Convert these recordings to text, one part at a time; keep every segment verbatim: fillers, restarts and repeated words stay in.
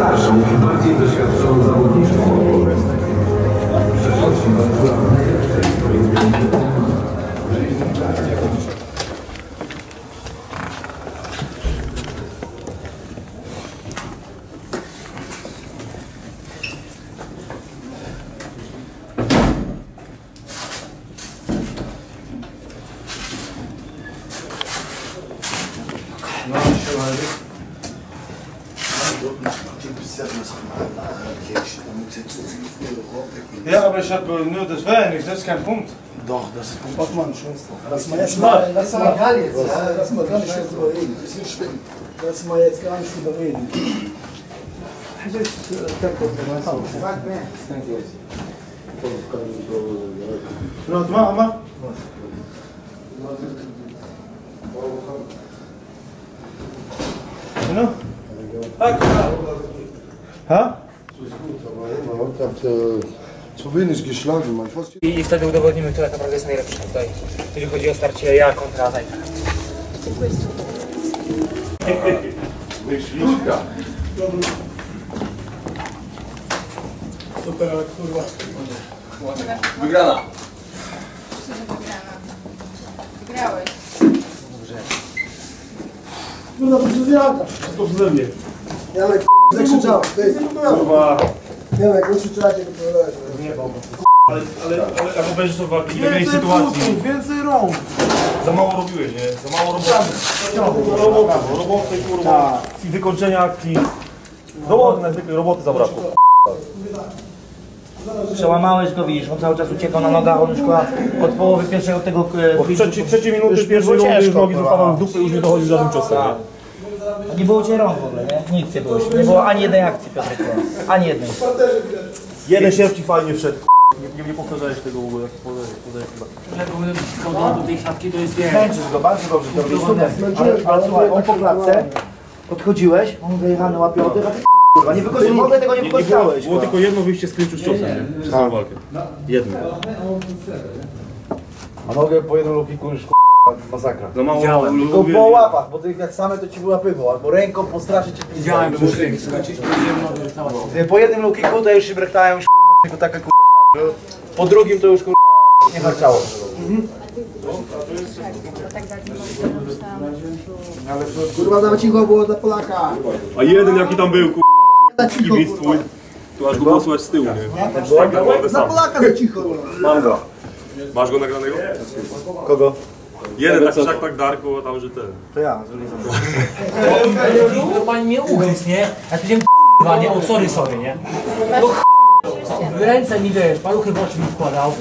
starszą i bardziej doświadczoną zawodniczką. Przeszłości Ja, aber ich habe nur das wenig, das ist kein Punkt. Doch, das ist Punkt. Mach mal einen Schuss. Lass mal jetzt mal, lass mal gar nicht, lass mal gar nicht drüber reden. Das ist nicht schlimm. Lass mal jetzt gar nicht drüber reden. Pronto, mach, mach. No? Tak, ha? Man hat zu wenig geschlagen, man. I wtedy udowodnimy, kto tak naprawdę jest najlepszy tutaj, jeżeli chodzi o starcie ja kontra Zajka. Myśliwka. Super, ale kurwa. Wygrana. Myślę, że wygrana. Wygrałeś. Kurwa, to przez Janka. To przeze mnie. Janek, zakrzyczał. Kurwa. Janek, nie krzyczacie, to powiedziałeś. Nie, bo ale, ale, ale jak obejrzysz to w innej sytuacji. Więcej rąk. Za mało robiłeś, nie? Za mało roboty. Robota, roboty, kurwa. I wykończenia akcji. Roboty, najzwykłej roboty zabrakło. Przełamałeś go, widzisz, on cały czas uciekał na nogach, on już chyba od połowy pierwszego tego... Od trzeciej, trzeciej minuty pierwszej rundy już nogi zostawały w dupę i już nie dochodził żadnym ciosem, nie? Nie było cię rąk w ogóle, nie? Nic nie było, nie było ani jednej akcji, Piotrek, ani jednej. Jeden sierpci fajnie wszedł. Nie, nie powtarzałeś tego w ogóle. Do tej siatki to jest wiele. Męczysz go, bardzo dobrze, to robisz super. Ale, ale słuchaj, on po klatce, podchodziłeś, on wyjechany łapie oddech, a ty kurwa, nie wykorzystałeś, w ogóle tego nie wykorzystałeś. Było tylko jedno wyjście z klinczu z ciosem, nie? Przez całą walkę. Jedno. A nogę po jednym lokiku już k***a masakra. Za mało Tylko po łapach, bo ty jak same to ci wyłapywał, albo ręką po straszy cię Widziałem, pizda. słuchajcie. Po jednym lokiku to już się brechtają, już k***a, tylko taka k***a ślad, po drugim to już k***a nie harczało. Tak bardziej myślałam. Kurwa, za cicho było dla Polaka. A jeden jaki tam był, kurwa, kibic twój. Tu aż go posłać z tyłu, nie? Tak naprawdę Za sam. Polaka za cicho. Mam go. Masz go nagranego? Kogo? Jeden taki szak tak darku, a tam, że ten. To ja, z Normalnie mnie ugryzł, nie? Ja powiedziałem k***wa, nie? O, sorry, sorry, nie? No ch***, ręce mi wiesz, paluchy w oczy mi wkładał.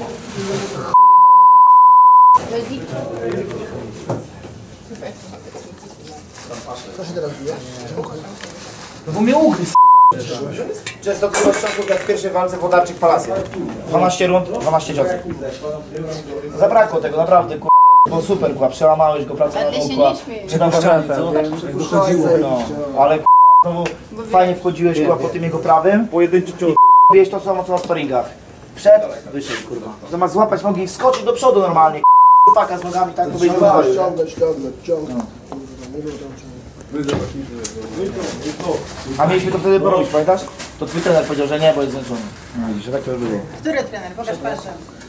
Co się teraz dzieje? No bo mnie ugryzł. Często kurwa z czasów jak w pierwszej walce w Wodarczyk Palasie. dwanaście rund, dwanaście ciosów. Zabrakło tego, naprawdę kurwa. Było super, kurwa, przełamałeś go, pracował, Ale się kurwa. nie śmieję. Czy tam co? No, ale kurwa, znowu fajnie wchodziłeś kurwa po tym jego prawym. Pojedynczy cios. Robiłeś to samo co na sparingach. Wszedł, wyszedł kurwa. Zamiast złapać nogi i wskoczyć do przodu normalnie. Paka z nogami, tak to byś wychodził. Ciągnąć, ciągnąć, ciągnąć. A mieliśmy to wtedy porobić, pamiętasz? To twój trener powiedział, że nie, bo jest zmęczony. No widzisz, że tak to już było. Który trener? Pokaż palcem.